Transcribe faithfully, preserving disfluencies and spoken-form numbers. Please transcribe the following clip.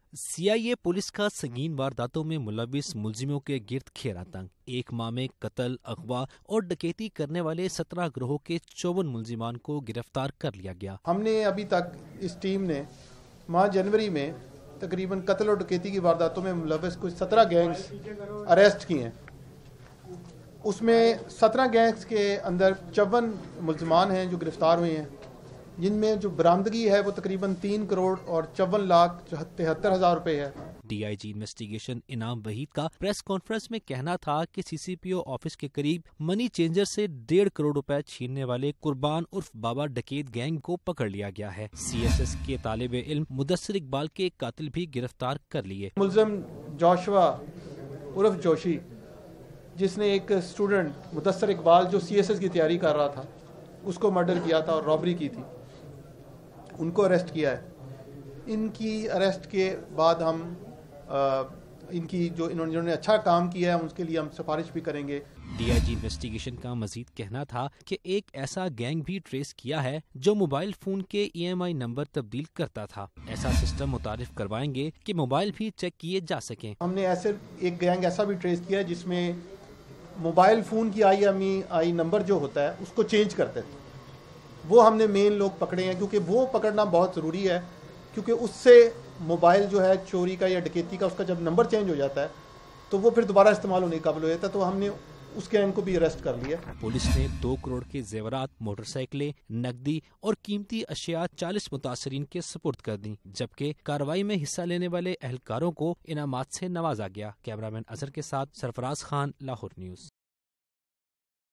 سی آئی اے police کا سنگین وارداتوں میں ملوث ملزموں کے گرد گھیرا تنگ۔ ایک ماہ میں قتل، اغوا اور ڈکیتی کرنے والے سترہ گروہوں کے چون ملزمان کو گرفتار کر لیا گیا۔ ہم نے ابھی تک اس ٹیم نے ماہ جنوری میں تقریباً قتل اور ڈکیتی کی وارداتوں میں ملوث کچھ سترہ گینگز اریسٹ کیے ہیں۔ اس میں سترہ گینگز کے اندر چون ملزمان ہیں جو گرفتار ہوئے ہیں، جن میں جو برآمدگی ہے وہ تقریباً تین کروڑ اور چون لاکھ تہتر ہزار روپے ہے۔ ڈی آئی جی انویسٹیگیشن انعام وحید کا پریس کانفرنس میں کہنا تھا کہ سی سی پی او آفس کے قریب منی چینجر سے ڈیڑھ کروڑ روپے چھیننے والے قربان عرف بابا ڈکیت گینگ کو پکڑ لیا گیا ہے۔ سی ایس ایس کے طالب علم مدثر اقبال کے قاتل بھی گرفتار کر لیے۔ ملزم جوشوا عرف جوشی، جس نے ایک اسٹوڈنٹ مدثر اقبال جو سی ایس ایس کی تیاری کر رہا تھا اس کو مرڈر کیا تھا اور رابری کی تھی، ان کو اریسٹ کیا ہے۔ ان کی اریسٹ کے بعد ہم آ, ان کی جو انہوں نے اچھا کام کیا ہے اس کے لیے ہم سفارش بھی کریں گے۔ ڈی آئی جی انویسٹیگیشن کا مزید کہنا تھا کہ ایک ایسا گینگ بھی ٹریس کیا ہے جو موبائل فون کے ای ایم آئی نمبر تبدیل کرتا تھا۔ ایسا سسٹم متعارف کروائیں گے کہ موبائل بھی چیک کیے جا سکیں۔ ہم نے ایسے ایک گینگ ایسا بھی ٹریس کیا ہے جس میں موبائل فون کی I M E I number جو ہوتا ہے اس کو چینج کرتے تھے، وہ ہم نے مین لوگ پکڑے ہیں، کیونکہ وہ پکڑنا بہت ضروری ہے، کیونکہ اس سے موبائل جو ہے چوری کا یا ڈکیتی کا اس کا جب نمبر چینج ہو جاتا ہے تو وہ پھر دوبارہ استعمال ہونے کے قابل ہو جاتا ہے، تو ہم نے اس گینگ کو بھی اریسٹ کر لیا۔ پولیس نے دو کروڑ کے زیورات، موٹر سائیکلیں، نقدی اور قیمتی اشیاء چالیس متاثرین کے سپرد کر دیں، جبکہ کارروائی میں حصہ لینے والے اہلکاروں کو انعامات سے نوازا گیا۔ کیمرہ مین اظہر کے ساتھ سرفراز خان، لاہور نیوز۔